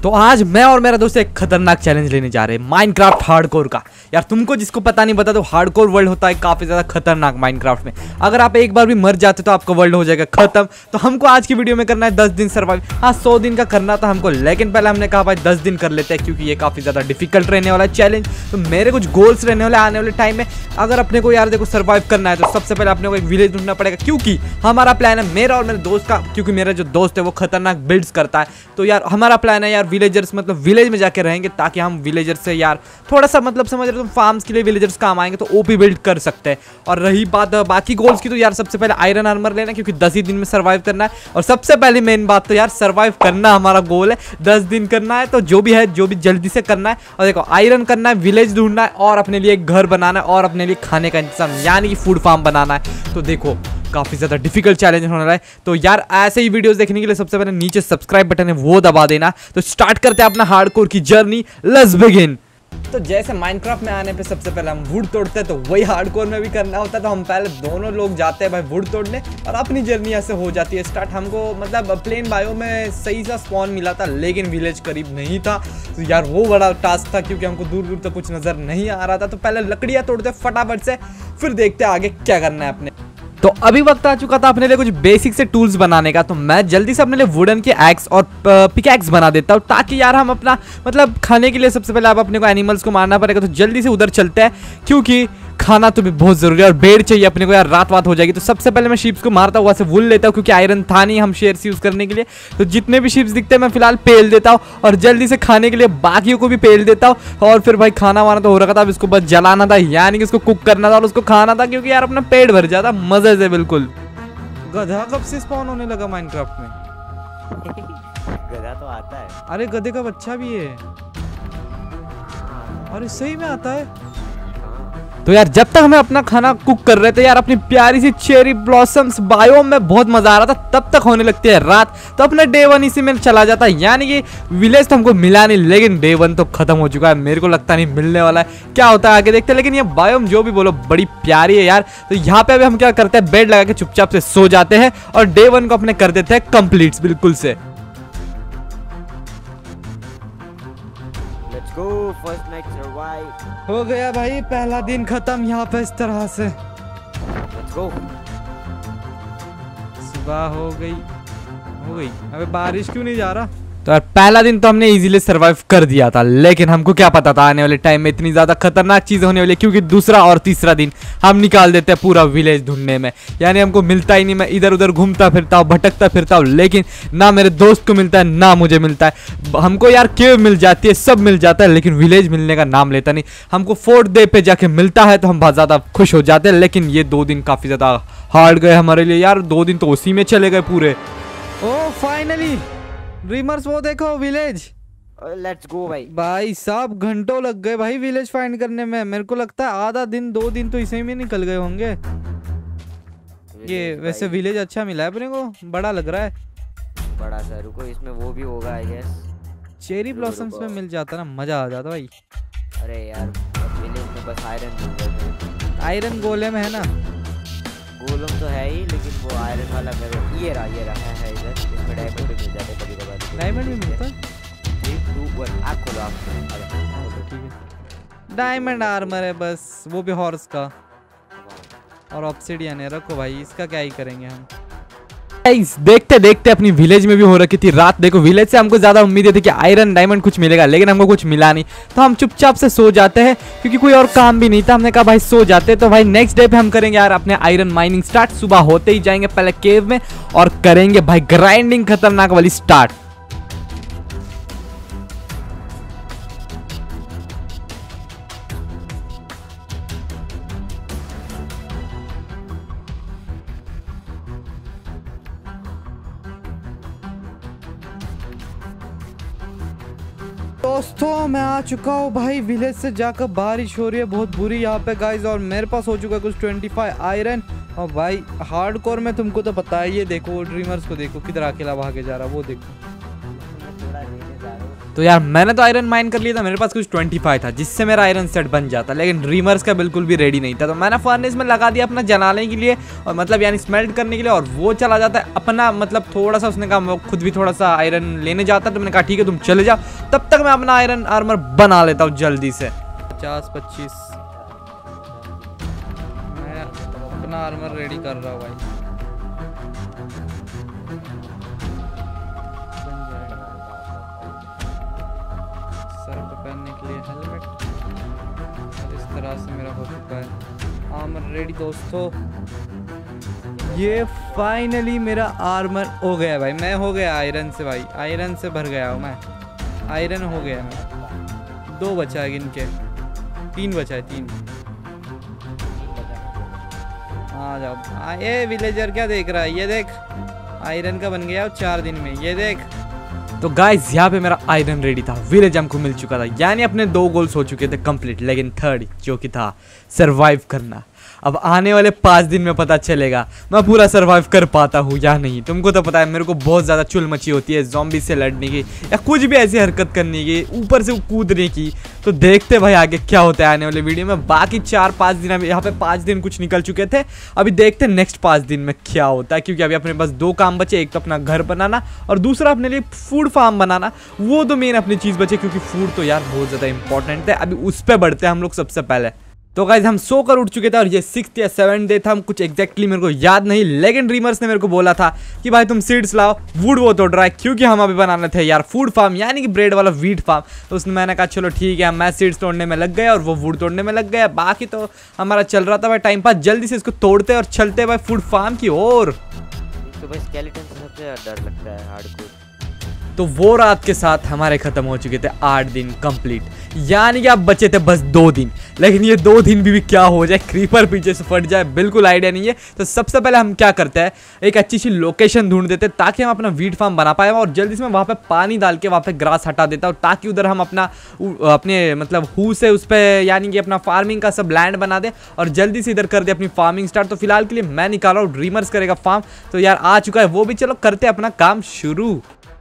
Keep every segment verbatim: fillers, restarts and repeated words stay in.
तो आज मैं और मेरा दोस्त एक खतरनाक चैलेंज लेने जा रहे हैं माइनक्राफ्ट हार्डकोर का। यार तुमको जिसको पता नहीं पता तो हार्डकोर वर्ल्ड होता है काफी ज्यादा खतरनाक माइनक्राफ्ट में। अगर आप एक बार भी मर जाते तो आपका वर्ल्ड हो जाएगा खत्म। तो हमको आज की वीडियो में करना है दस दिन सर्वाइव। हाँ सौ दिन का करना था हमको, लेकिन पहले हमने कहा भाई दस दिन कर लेते हैं क्योंकि ये काफी ज्यादा डिफिकल्ट रहने वाला है चैलेंज। तो मेरे कुछ गोल्स रहने वाले आने वाले टाइम में। अगर अपने को यार देखो सर्वाइव करना है तो सबसे पहले अपने को एक विलेज ढूंढना पड़ेगा, क्योंकि हमारा प्लान है मेरा और मेरे दोस्त का, क्योंकि मेरा जो दोस्त है वो खतरनाक बिल्ड्स करता है। तो यार हमारा प्लान है यार विलेजर्स मतलब विलेज में जाके रहेंगे ताकि हम विलेजर से यार थोड़ा सा मतलब समझ रहे हो तुम फार्म्स के लिए विलेजर्स काम आएंगे तो ओपी बिल्ड कर सकते हैं। और रही बात बाकी गोल्स की तो यार सबसे पहले आयरन आर्मर लेना, क्योंकि दस ही दिन में सर्वाइव करना है। और सबसे पहले मेन बात तो यार सर्वाइव करना हमारा गोल है, दस दिन करना है। तो जो भी है जो भी जल्दी से करना है। और देखो आयरन करना है, विलेज ढूंढना है और अपने लिए एक घर बनाना है और अपने लिए खाने का इंतजाम यानी कि फूड फार्म बनाना है। तो देखो काफी ज्यादा डिफिकल्ट चैलेंज होने वाला है। तो यार ऐसे ही वीडियोस देखने के लिए सबसे पहले नीचे सब्सक्राइब बटन है वो दबा देना। तो स्टार्ट करते हैं अपना हार्डकोर की जर्नी, लेट्स बिगिन। तो जैसे माइनक्राफ्ट में आने पे सबसे पहले हम वुड तोड़ते हैं, तो वही हार्डकोर में भी करना होता है। तो हम पहले दोनों लोग जाते हैं भाई वुड तोड़ने और अपनी जर्नी ऐसे हो जाती है स्टार्ट। हमको मतलब प्लेन बायो में सही सा स्पॉन मिला था लेकिन विलेज करीब नहीं था। तो यार वो बड़ा टास्क था क्योंकि हमको दूर दूर तक कुछ नजर नहीं आ रहा था। तो पहले लकड़ियाँ तोड़ते फटाफट से, फिर देखते हैं आगे क्या करना है अपने। तो अभी वक्त आ चुका था अपने लिए कुछ बेसिक से टूल्स बनाने का। तो मैं जल्दी से अपने लिए वुडन के एक्स और पिकैक्स बना देता हूँ ताकि यार हम अपना मतलब खाने के लिए सबसे पहले अब अपने को एनिमल्स को मारना पड़ेगा। तो जल्दी से उधर चलते हैं क्योंकि खाना तो भी बहुत जरूरी है और बेड चाहिए अपने को यार, रात वात हो जाएगी। तो सबसे पहले मैं शीप्स को मारता हुआ से वुल लेता हूँ क्योंकि आयरन था नहीं हम शेयर्स यूज करने के लिए। तो जितने भी शीप्स दिखते हैं मैं फिलहाल पेल देता हूँ और जल्दी से खाने के लिए बाकियों को भी पेल देता हूँ। और फिर भाई खाना वाना तो हो रखा था, अब इसको बस जलाना था यानी कि उसको कुक करना था और उसको खाना था क्योंकि यार अपना पेट भर जाता मजे से। बिल्कुल गधा कब से स्पॉन होने लगा माइनक्राफ्ट में? गधा तो आता है। अरे गधे का बच्चा भी है। अरे सही में आता है। तो यार जब तक हमें अपना खाना कुक कर रहे थे यार अपनी प्यारी सी चेरी ब्लॉसम्स बायोम में बहुत मजा आ रहा था, तब तक होने लगती है रात। तो अपना डे वन इसी में चला जाता है यानी कि विलेज तो हमको मिला नहीं लेकिन डे वन तो खत्म हो चुका है। मेरे को लगता नहीं मिलने वाला है, क्या होता है आगे देखते हैं। लेकिन ये बायोम जो भी बोलो बड़ी प्यारी है यार। तो यहाँ पे अभी हम क्या करते हैं बेड लगा के चुपचाप से सो जाते हैं और डे वन को अपने कर देते हैं कंप्लीट बिल्कुल से। Go, first night survive. हो गया भाई पहला दिन खत्म यहाँ पे इस तरह से। Let's go. सुबह हो गई हो गई अबे बारिश क्यों नहीं जा रहा? तो यार पहला दिन तो हमने इजीली सरवाइव कर दिया था, लेकिन हमको क्या पता था आने वाले टाइम में इतनी ज्यादा खतरनाक चीजें होने वाली, क्योंकि दूसरा और तीसरा दिन हम निकाल देते हैं पूरा विलेज ढूंढने में। यानी हमको मिलता ही नहीं, मैं इधर उधर घूमता फिरता हूँ भटकता फिरता हूँ लेकिन ना मेरे दोस्त को मिलता है ना मुझे मिलता है। हमको यार केव मिल जाती है, सब मिल जाता है लेकिन विलेज मिलने का नाम लेता नहीं। हमको फोर्थ डे पे जाके मिलता है तो हम बहुत ज्यादा खुश हो जाते हैं। लेकिन ये दो दिन काफी ज्यादा हार्ड गए हमारे लिए यार, दो दिन तो उसी में चले गए पूरे। ओ फाइनली ड्रीमर्स वो देखो विलेज। लेट्स गो भाई। भाई साहब घंटों लग गए भाई विलेज फाइंड करने में। मेरे को लगता है आधा दिन दो दिन तो इसी में निकल गए होंगे। ये वैसे विलेज अच्छा मिला है अपने को, बड़ा लग रहा है। बड़ा सा रुको इसमें वो भी होगा आई गेस। चेरी ब्लॉसम्स में मिल जाता ना मजा आ जाता भाई। अरे यार विलेज में बस आयरन आयरन गोलेम है ना, गोलम तो है ही लेकिन वो आयरन वाला मेरे ये रहा ये रहा है, है इधर। इसमें डायमंड भी मिल जाते कभी कभार। डायमंड भी मिलता है। थ्री टू वन आँख खोलो आप। ठीक है डायमंड आर्मर है बस, वो भी हॉर्स का और ऑब्सिडियन है। रखो भाई इसका क्या ही करेंगे हम। देखते देखते अपनी विलेज में भी हो रखी थी रात। देखो विलेज से हमको ज्यादा उम्मीद थी कि आयरन डायमंड कुछ मिलेगा लेकिन हमको कुछ मिला नहीं। तो हम चुपचाप से सो जाते हैं क्योंकि कोई और काम भी नहीं था। हमने कहा भाई सो जाते। तो भाई नेक्स्ट डे पे हम करेंगे यार अपने आयरन माइनिंग स्टार्ट। सुबह होते ही जाएंगे पहले केव में और करेंगे भाई ग्राइंडिंग खतरनाक वाली स्टार्ट। दोस्तों मैं आ चुका हूँ भाई विलेज से जाकर। बारिश हो रही है बहुत बुरी यहाँ पे गाइस और मेरे पास हो चुका है कुछ पच्चीस आयरन। और भाई हार्डकोर में तुमको तो पता है, ये देखो ड्रीमर्स को देखो किधर अकेला भागे जा रहा है वो देखो। तो यार मैंने तो आयरन माइन कर लिया था, मेरे पास कुछ पच्चीस था जिससे मेरा आयरन सेट बन जाता, लेकिन ड्रीमर्स का बिल्कुल भी रेडी नहीं था। तो मैंने फर्नेस में लगा दिया अपना जलाने के लिए और मतलब यानी स्मेल्ट करने के लिए, और वो चला जाता है अपना मतलब थोड़ा सा, उसने कहा मैं खुद भी थोड़ा सा आयरन लेने जाता, तो मैंने कहा ठीक है तुम चले जाओ, तब तक मैं अपना आयरन आर्मर बना लेता हूँ जल्दी से। पचास पच्चीस मैं अपना आर्मर रेडी कर रहा हूँ भाई। पहनने के लिए हेलमेट, और इस तरह से मेरा हो चुका है आर्मर रेडी दोस्तों। ये फाइनली मेरा आर्मर हो गया भाई, मैं हो गया आयरन से भाई, आयरन से भर गया हूँ मैं, आयरन हो गया मैं। दो बचा है इनके, तीन बचा है, तीन। आ जाओ, आ, ये विलेजर क्या देख रहा है, ये देख आयरन का बन गया चार दिन में, ये देख। तो गाइस यहाँ पे मेरा आयरन रेडी था, विलेज हमको मिल चुका था, यानी अपने दो गोल्स हो चुके थे कंप्लीट, लेकिन थर्ड जो कि था सरवाइव करना। अब आने वाले पाँच दिन में पता चलेगा मैं पूरा सरवाइव कर पाता हूँ या नहीं। तुमको तो पता है मेरे को बहुत ज़्यादा चुल मची होती है ज़ॉम्बी से लड़ने की या कुछ भी ऐसी हरकत करने की, ऊपर से कूदने की। तो देखते भाई आगे क्या होता है आने वाले वीडियो में। बाकी चार पाँच दिन, अभी यहाँ पे पाँच दिन कुछ निकल चुके थे, अभी देखते हैं नेक्स्ट पाँच दिन में क्या होता है, क्योंकि अभी अपने पास दो काम बचे, एक तो अपना घर बनाना और दूसरा अपने लिए फूड फार्म बनाना। वो तो मेन अपनी चीज़ बचे, क्योंकि फूड तो यार बहुत ज़्यादा इंपॉर्टेंट है। अभी उस पर बढ़ते हैं हम लोग सबसे पहले। तो गाइज हम सो कर उठ चुके थे और ये सिक्स या सेवन डे था, हम कुछ एग्जैक्टली मेरे को याद नहीं, लेकिन ड्रीमर्स ने मेरे को बोला था कि भाई तुम सीड्स लाओ, वुड वो तोड़ रहा है, क्योंकि हम अभी बनाने थे यार फूड फार्म, यानी कि ब्रेड वाला वीट फार्म। तो उसने मैंने कहा चलो ठीक है, मैं सीड्स तोड़ने में लग गया और वो वुड तोड़ने में लग गया। बाकी तो हमारा चल रहा था भाई टाइम पास, जल्दी से इसको तोड़ते और चलते भाई फूड फार्म की ओर। तो भाई स्केलेटन से सबसे डर लगता है हार्डकोर। तो वो रात के साथ हमारे खत्म हो चुके थे आठ दिन कंप्लीट, यानी कि अब बचे थे बस दो दिन। लेकिन ये दो दिन भी, भी क्या हो जाए, क्रीपर पीछे से फट जाए, बिल्कुल आइडिया नहीं है। तो सबसे पहले हम क्या करते हैं, एक अच्छी सी लोकेशन ढूंढ देते ताकि हम अपना वीट फार्म बना पाए, और जल्दी से मैं वहाँ पे पानी डाल के वहाँ पे ग्रास हटा देता हूँ, ताकि उधर हम अपना अपने मतलब हु से उस पर यानी कि अपना फार्मिंग का सब लैंड बना दे और जल्दी से इधर कर दे अपनी फार्मिंग स्टार्ट। तो फिलहाल के लिए मैं निकाल रहा हूँ, ड्रीमर्स करेगा फार्म। तो यार आ चुका है वो भी, चलो करते अपना काम शुरू।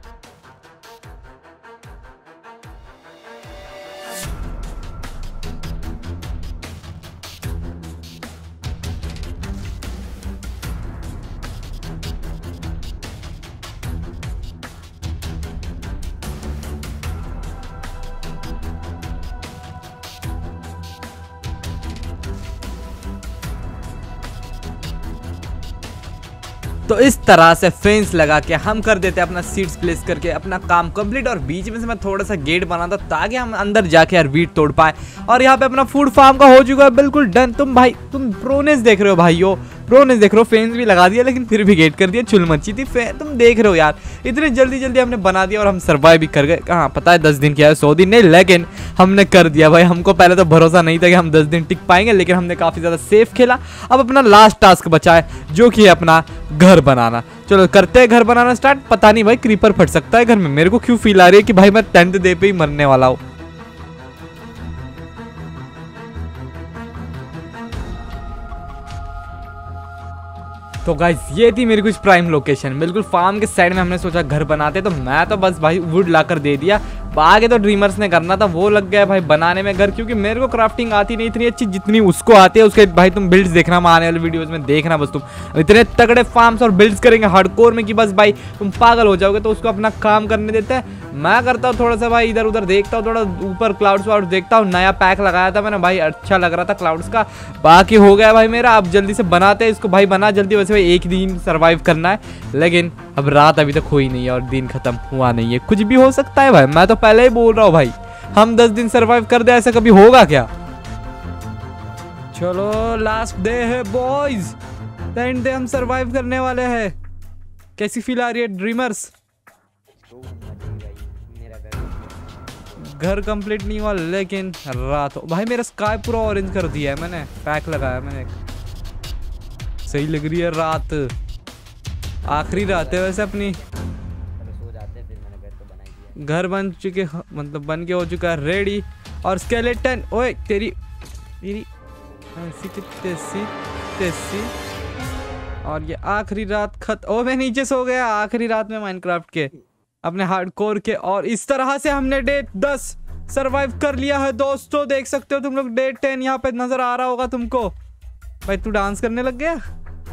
तो इस तरह से फेंस लगा के हम कर देते हैं अपना सीड्स प्लेस करके अपना काम कंप्लीट, और बीच में से मैं थोड़ा सा गेट बनाता ताकि हम अंदर जाके यार वीट तोड़ पाए। और यहाँ पे अपना फूड फार्म का हो चुका है बिल्कुल डन। तुम भाई तुम प्रोनेस देख रहे हो भाइयों, प्रोनेस देख रहे हो, फेंस भी लगा दिया लेकिन फिर भी गेट कर दिया, चुल मची थी। तुम देख रहे हो यार इतने जल्दी जल्दी हमने बना दिया और हम सर्वाइव भी कर गए। कहाँ पता है दस दिन क्या है, सौ दिन नहीं, लेकिन हमने कर दिया भाई। हमको पहले तो भरोसा नहीं था कि हम दस दिन टिक पाएंगे, लेकिन हमने काफी ज्यादा सेफ खेला। अब अपना लास्ट टास्क बचा है जो कि है अपना घर बनाना। चलो करते हैं घर बनाना स्टार्ट। पता नहीं भाई क्रीपर फट सकता है घर में, मेरे को क्यों फील आ रही है कि भाई मैं टेंथ डे पे ही मरने वाला हूँ। तो गाइस ये थी मेरी कुछ प्राइम लोकेशन, बिल्कुल फार्म के साइड में हमने सोचा घर बनाते। तो मैं तो बस भाई वुड लाकर दे दिया, आगे तो ड्रीमर्स ने करना था, वो लग गया भाई बनाने में घर, क्योंकि मेरे को क्राफ्टिंग आती नहीं इतनी अच्छी जितनी उसको आती है। उसके भाई तुम बिल्ड्स देखना, मैं आने वाले वीडियोस में देखना, बस तुम इतने तगड़े फार्म्स और बिल्ड्स करेंगे हार्डकोर में कि बस भाई तुम पागल हो जाओगे। तो उसको अपना काम करने देते हैं, मैं करता हूँ थोड़ा सा भाई इधर उधर देखता हूँ, थोड़ा ऊपर क्लाउड्स वाउड्स देखता हूँ। नया पैक लगाया था मैंने भाई, अच्छा लग रहा था क्लाउड्स का। बाकी हो गया भाई मेरा, अब जल्दी से बनाते हैं इसको भाई, बना जल्दी। वैसे भाई एक दिन सर्वाइव करना है, लेकिन अब रात अभी तक हुई नहीं है और दिन खत्म हुआ नहीं है। कुछ भी हो सकता है भाई, मैं तो पहले ही बोल रहा हूँ भाई, हम दस दिन सरवाइव कर दे, ऐसा कभी होगा क्या। चलो लास्ट डे है बॉयज, टेन डे हम सरवाइव करने वाले हैं। कैसी फील आ रही है ड्रीमर्स? घर कंप्लीट नहीं हुआ लेकिन रात हो भाई, मेरा स्काई पूरा ऑरेंज कर दिया है मैंने, पैक लगाया मैंने, सही लग रही है रात। आखिरी रात है वैसे अपनी, घर बन चुके मतलब बन के हो चुका है रेडी। और स्केलेटन, ओए तेरी तेरी तेसी तेसी। और ये आखिरी रात खत, ओ मैं नीचे सो गया आखिरी रात में माइनक्राफ्ट के। अपने हार्डकोर के। और इस तरह से हमने डे दस सरवाइव कर लिया है दोस्तों। देख सकते हो तुम लोग डे टेन यहाँ पे नजर आ रहा होगा तुमको। भाई तू डांस करने लग गया।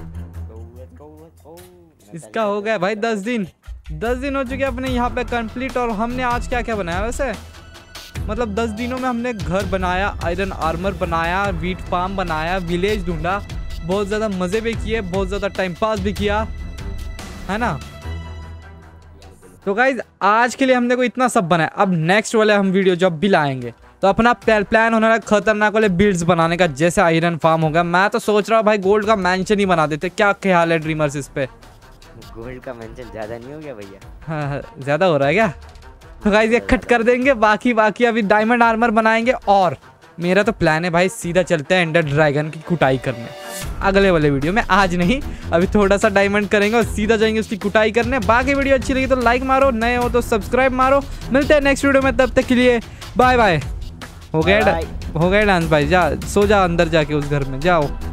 इसका हो गया भाई दस दिन दस दिन हो चुके अपने यहाँ पे कंप्लीट। और हमने आज क्या क्या बनाया वैसे, मतलब दस दिनों में हमने घर बनाया, आयरन आर्मर बनाया, वीट फार्म बनाया, विलेज ढूंढा, बहुत ज़्यादा मज़े भी किए, बहुत ज़्यादा टाइम पास भी किया, है ना। तो गाइज आज के लिए हमने को इतना सब बनाया। अब नेक्स्ट वाले हम वीडियो जब भी लाएंगे तो अपना प्लान होने वाला खतरनाक वाले बिल्ड्स बनाने का, जैसे आयरन फार्म होगा। मैं तो सोच रहा हूँ भाई गोल्ड का मैंशन ही बना देते। क्या ख्याल है ड्रीमर्स इस पे? गोल्ड का मेंशन ज्यादा नहीं हो गया भैया? हाँ ज्यादा हो रहा है क्या? तो गाइस ये कट कर देंगे, बाकी बाकी अभी डायमंड आर्मर बनाएंगे। और मेरा तो प्लान है भाई सीधा चलते हैं एंडर ड्रैगन की कुटाई करने अगले वाले वीडियो में। आज नहीं, अभी थोड़ा सा डायमंड करेंगे और सीधा जाएंगे उसकी कुटाई करने। बाकी वीडियो अच्छी लगी तो लाइक मारो, नए हो तो सब्सक्राइब मारो। मिलते हैं नेक्स्ट वीडियो में, तब तक के लिए बाय बाय। हो गया हो गया डांस भाई, जा सो जा अंदर जाके उस घर में जाओ।